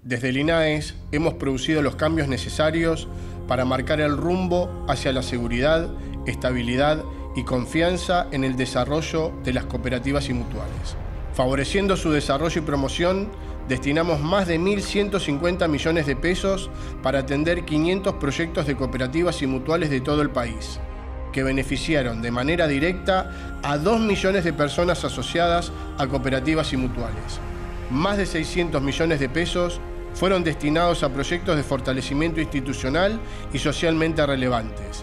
Desde el INAES hemos producido los cambios necesarios para marcar el rumbo hacia la seguridad, estabilidad y confianza en el desarrollo de las cooperativas y mutuales. Favoreciendo su desarrollo y promoción, destinamos más de 1.150 millones de pesos para atender 500 proyectos de cooperativas y mutuales de todo el país, que beneficiaron de manera directa a 2 millones de personas asociadas a cooperativas y mutuales. Más de 600 millones de pesos fueron destinados a proyectos de fortalecimiento institucional y socialmente relevantes.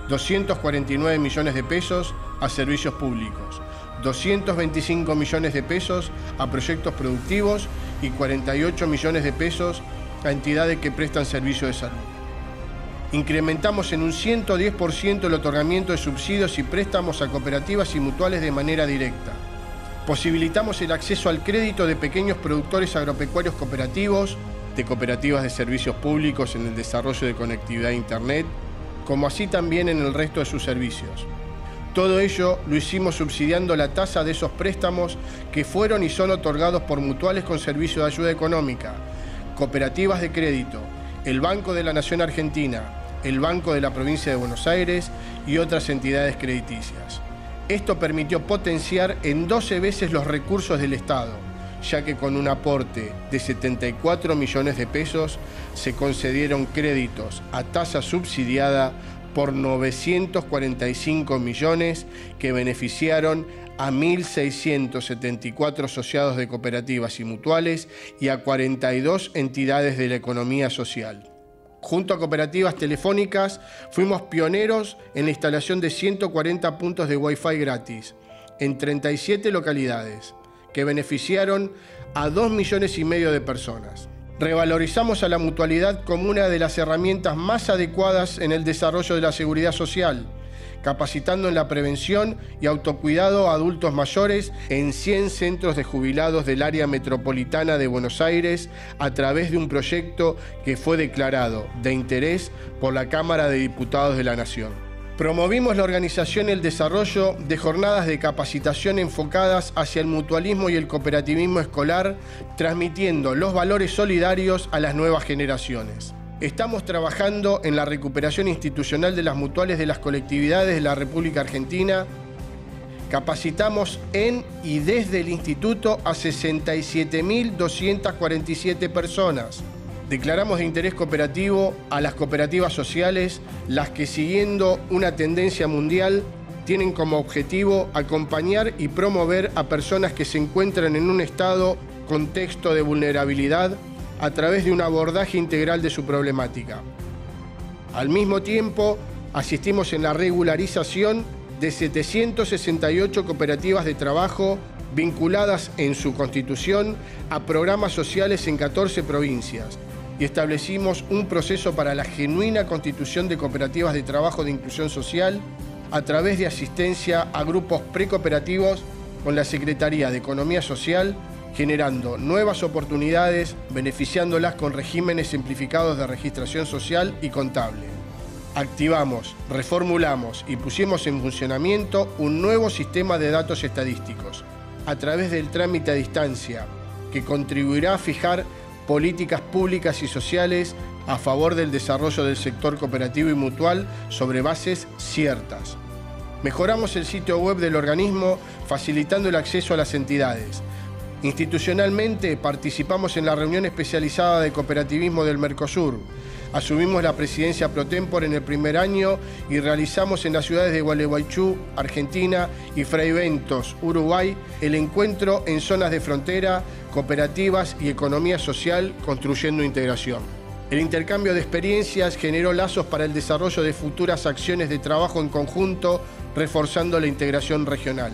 249 millones de pesos a servicios públicos, 225 millones de pesos a proyectos productivos y 48 millones de pesos a entidades que prestan servicio de salud. Incrementamos en un 110% el otorgamiento de subsidios y préstamos a cooperativas y mutuales de manera directa. Posibilitamos el acceso al crédito de pequeños productores agropecuarios cooperativos, de cooperativas de servicios públicos en el desarrollo de conectividad a Internet, como así también en el resto de sus servicios. Todo ello lo hicimos subsidiando la tasa de esos préstamos que fueron y son otorgados por mutuales con servicio de ayuda económica, cooperativas de crédito, el Banco de la Nación Argentina, el Banco de la Provincia de Buenos Aires y otras entidades crediticias. Esto permitió potenciar en 12 veces los recursos del Estado, ya que con un aporte de 74 millones de pesos se concedieron créditos a tasa subsidiada por 945 millones que beneficiaron a 1.674 asociados de cooperativas y mutuales y a 42 entidades de la economía social. Junto a cooperativas telefónicas, fuimos pioneros en la instalación de 140 puntos de Wi-Fi gratis en 37 localidades, que beneficiaron a 2,5 millones de personas. Revalorizamos a la mutualidad como una de las herramientas más adecuadas en el desarrollo de la seguridad social, capacitando en la prevención y autocuidado a adultos mayores en 100 centros de jubilados del área metropolitana de Buenos Aires a través de un proyecto que fue declarado de interés por la Cámara de Diputados de la Nación. Promovimos la organización y el desarrollo de jornadas de capacitación enfocadas hacia el mutualismo y el cooperativismo escolar, transmitiendo los valores solidarios a las nuevas generaciones. Estamos trabajando en la recuperación institucional de las mutuales de las colectividades de la República Argentina. Capacitamos en y desde el Instituto a 67.247 personas. Declaramos de interés cooperativo a las cooperativas sociales, las que, siguiendo una tendencia mundial, tienen como objetivo acompañar y promover a personas que se encuentran en un contexto de vulnerabilidad a través de un abordaje integral de su problemática. Al mismo tiempo, asistimos en la regularización de 768 cooperativas de trabajo vinculadas en su constitución a programas sociales en 14 provincias, y establecimos un proceso para la genuina constitución de cooperativas de trabajo de inclusión social a través de asistencia a grupos precooperativos con la Secretaría de Economía Social, generando nuevas oportunidades, beneficiándolas con regímenes simplificados de registración social y contable. Activamos, reformulamos y pusimos en funcionamiento un nuevo sistema de datos estadísticos a través del trámite a distancia, que contribuirá a fijar políticas públicas y sociales a favor del desarrollo del sector cooperativo y mutual sobre bases ciertas. Mejoramos el sitio web del organismo, facilitando el acceso a las entidades. Institucionalmente participamos en la reunión especializada de cooperativismo del Mercosur. Asumimos la presidencia pro tempore en el primer año y realizamos en las ciudades de Gualeguaychú, Argentina, y Fraiventos, Uruguay, el encuentro en zonas de frontera, cooperativas y economía social, construyendo integración. El intercambio de experiencias generó lazos para el desarrollo de futuras acciones de trabajo en conjunto, reforzando la integración regional.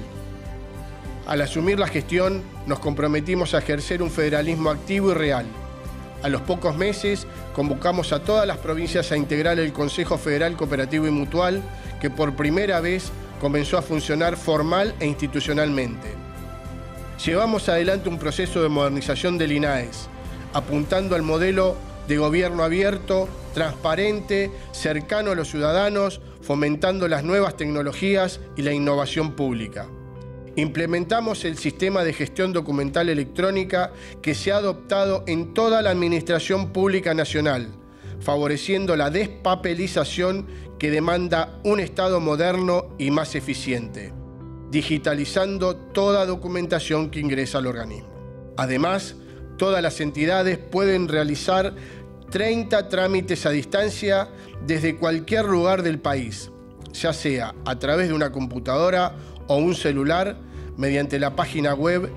Al asumir la gestión, nos comprometimos a ejercer un federalismo activo y real. A los pocos meses, convocamos a todas las provincias a integrar el Consejo Federal Cooperativo y Mutual, que por primera vez comenzó a funcionar formal e institucionalmente. Llevamos adelante un proceso de modernización del INAES, apuntando al modelo de gobierno abierto, transparente, cercano a los ciudadanos, fomentando las nuevas tecnologías y la innovación pública. Implementamos el sistema de gestión documental electrónica que se ha adoptado en toda la Administración Pública Nacional, favoreciendo la despapelización que demanda un Estado moderno y más eficiente, digitalizando toda documentación que ingresa al organismo. Además, todas las entidades pueden realizar 30 trámites a distancia desde cualquier lugar del país, ya sea a través de una computadora o un celular, mediante la página web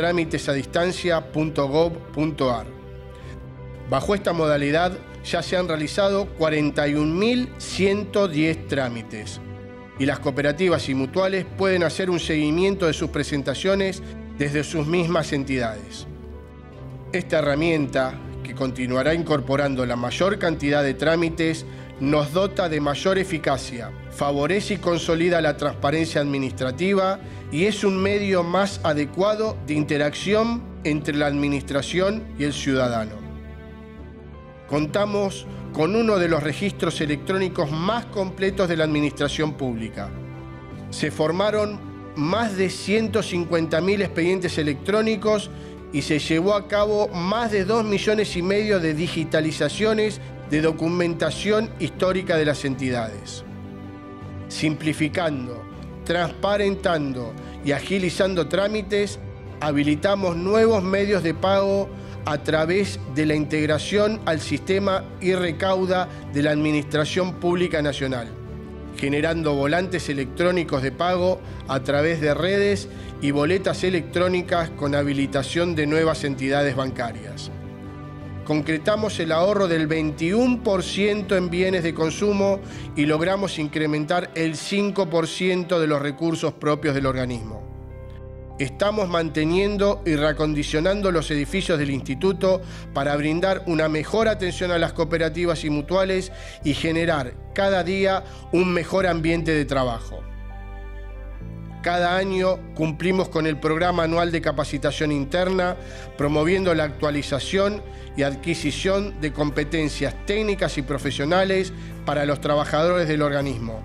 trámitesadistancia.gov.ar. Bajo esta modalidad ya se han realizado 41.110 trámites y las cooperativas y mutuales pueden hacer un seguimiento de sus presentaciones desde sus mismas entidades. Esta herramienta, que continuará incorporando la mayor cantidad de trámites, nos dota de mayor eficacia, favorece y consolida la transparencia administrativa y es un medio más adecuado de interacción entre la administración y el ciudadano. Contamos con uno de los registros electrónicos más completos de la administración pública. Se formaron más de 150.000 expedientes electrónicos y se llevó a cabo más de 2,5 millones de digitalizaciones de documentación histórica de las entidades. Simplificando, transparentando y agilizando trámites, habilitamos nuevos medios de pago a través de la integración al sistema e-recauda de la Administración Pública Nacional, generando volantes electrónicos de pago a través de redes y boletas electrónicas con habilitación de nuevas entidades bancarias. Concretamos el ahorro del 21% en bienes de consumo y logramos incrementar el 5% de los recursos propios del organismo. Estamos manteniendo y reacondicionando los edificios del instituto para brindar una mejor atención a las cooperativas y mutuales y generar cada día un mejor ambiente de trabajo. Cada año cumplimos con el programa anual de capacitación interna, promoviendo la actualización y adquisición de competencias técnicas y profesionales para los trabajadores del organismo.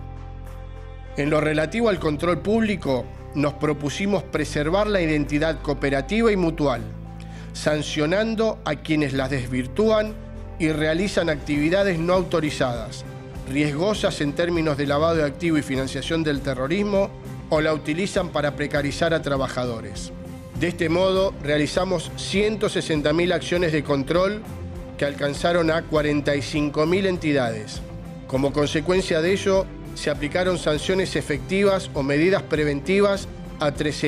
En lo relativo al control público, nos propusimos preservar la identidad cooperativa y mutual, sancionando a quienes las desvirtúan y realizan actividades no autorizadas, riesgosas en términos de lavado de activos y financiación del terrorismo, o la utilizan para precarizar a trabajadores. De este modo, realizamos 160.000 acciones de control que alcanzaron a 45.000 entidades. Como consecuencia de ello, se aplicaron sanciones efectivas o medidas preventivas a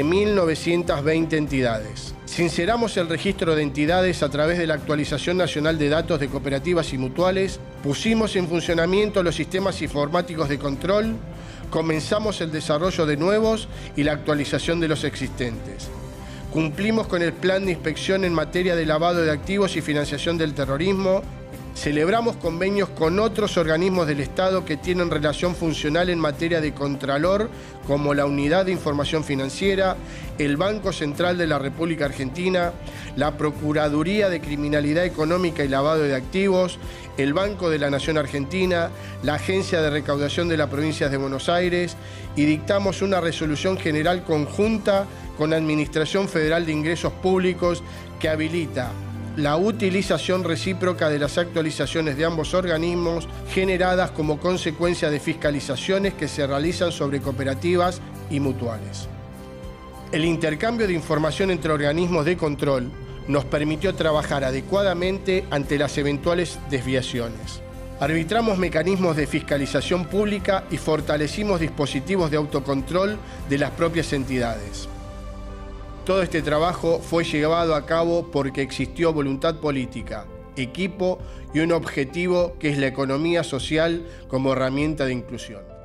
13.920 entidades. Sinceramos el registro de entidades a través de la actualización nacional de datos de cooperativas y mutuales, pusimos en funcionamiento los sistemas informáticos de control, comenzamos el desarrollo de nuevos y la actualización de los existentes. Cumplimos con el plan de inspección en materia de lavado de activos y financiación del terrorismo. Celebramos convenios con otros organismos del Estado que tienen relación funcional en materia de Contralor, como la Unidad de Información Financiera, el Banco Central de la República Argentina, la Procuraduría de Criminalidad Económica y Lavado de Activos, el Banco de la Nación Argentina, la Agencia de Recaudación de la Provincia de Buenos Aires, y dictamos una resolución general conjunta con la Administración Federal de Ingresos Públicos que habilita la utilización recíproca de las actualizaciones de ambos organismos generadas como consecuencia de fiscalizaciones que se realizan sobre cooperativas y mutuales. El intercambio de información entre organismos de control nos permitió trabajar adecuadamente ante las eventuales desviaciones. Arbitramos mecanismos de fiscalización pública y fortalecimos dispositivos de autocontrol de las propias entidades. Todo este trabajo fue llevado a cabo porque existió voluntad política, equipo y un objetivo que es la economía social como herramienta de inclusión.